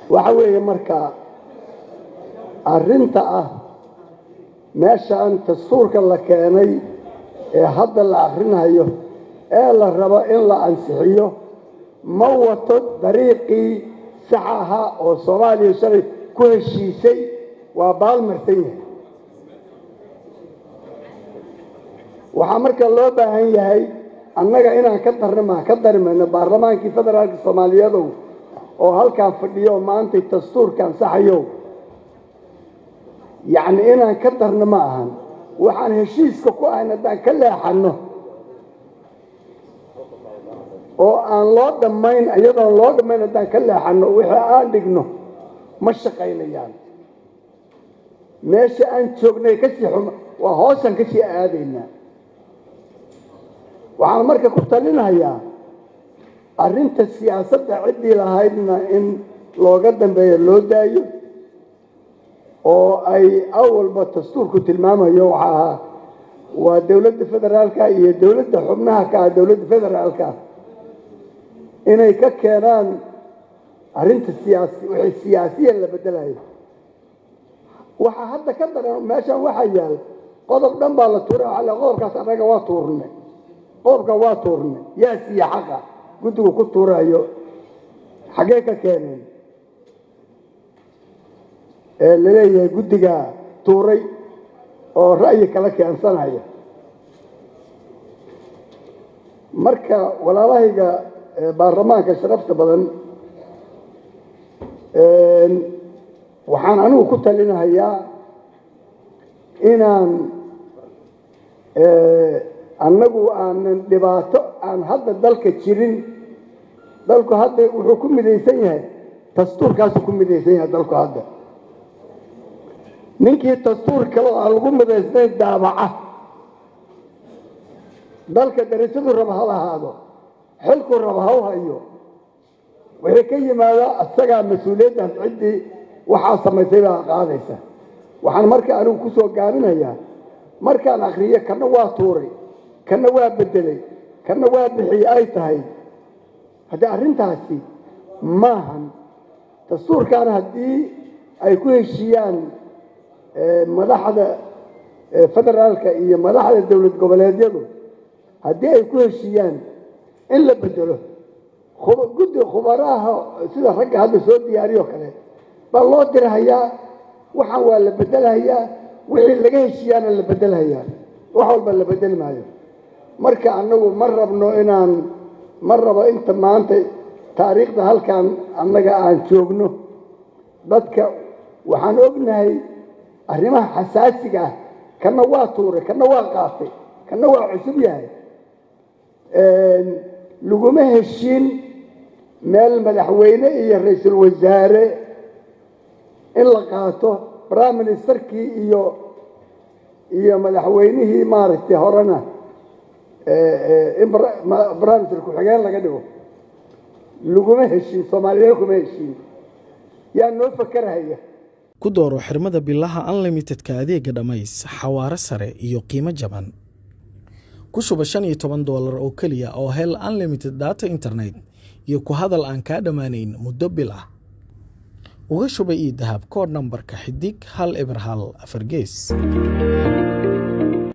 وحوي مركا أرنتا ماشي أنت الصور كلا كاني هذا اللي آخرنا هيو إلا الربا إلا أنسحيه موتت طريقي سعاها أو صومالي شري كل شيء وبال مرتين وحمرك الله بهاي هاي أنك إنا كدر من البرلمان كيف درج الصومالية ذو أو هل كان في اليوم ما أنت الدستور كان صحيو يعني إنا كدرنا معهن وحن هشيس كوكوهنا ده كله حنه أو أن الله دمين أيضا الله دمين ده كله حنه وحن دقنه مش قيليان ماشي أنت شغلي كسيحهم وهوسن كسي آذينا وعلى مركز كنت لنا هيا أرنت السياسة عدي لهايدنا إن لو قدم بي اللو دايو أو أي أول ما الدستور كنت الماما يوعاها ودولة فدرالكا هي دولة حبناها كدولة فدرالكا إن يككيران أرنت السياسية اللي بدلها وحتى كدر ماشا وحيال قضب دنبا لتورا على غوركا سأرقا واتورنا قوركا واتورنا ياسي حقا قدو كتورا يو حقيقة كانين اللي ليه قدقا توري او رأيك لك انسان هيا مركا ولا رايقا بارلمانكا شرفت بدن waxaan anigu ku talinayaa inaan annagu aanan dhibaato aan hadda dalka jirin dalku hadda wuxuu ku midaysan yahay dastuurkaas ku midaysan yahay dalku hadda ninkii dastuur kale oo lagu midaysnay daabaca dalka darajadu raba ha lahaado xilku raba ha hayo wixii ka yimaada asaga mas'uuliyadda cidii waxaa samaysay baa qaadaysa waxaan markaa anigu ku soo gaarinayaa markaan akhriyo kana waa tuuray kana waa bedelay kana waa bixiyay ay tahay hadda arrintaasi maahan dastuurkan haddii ay ku heshiiyaan madaxda federaalka iyo madaxda dowlad goboleedyadu haddii ay ku heshiiyaan in la bedelo guddi khubaraha sida ragga hadda soo diyaariyo kale bal loo dirhayaa waxaan waa la bedelayaa wixii laga heshiiyana la bedelayaa wax walba la bedel maayo marka anagu ma rabno inaan ma rabo inta maanta taariikhda halkan annaga aan joogno dadka waxaan ognahay arrimaha xasaasiga ah kana waa tuuray kana waa qaatay kana waa cusub yahay laguma heshiin meel madaxweyne iyo ra'iisul wasaare in la qaato prime ministerkii iyo madaxweynihii maaragtay horena prime minister ku xigeen laga dhigo laguma heshiin Soomaaliya kuma heshiin yaa noo fakaraya ku dooro xirmada billaha unlimited-ka adeega dhamays xawaare sare iyo qiimo jaban ku shuba $15 oo kaliya oo hel unlimited data internet iyo ku hadal aan ka dhamaanayn muddo bil ah uga shuba ii dahab kood nambarka xidig 1 eber 1 4 gees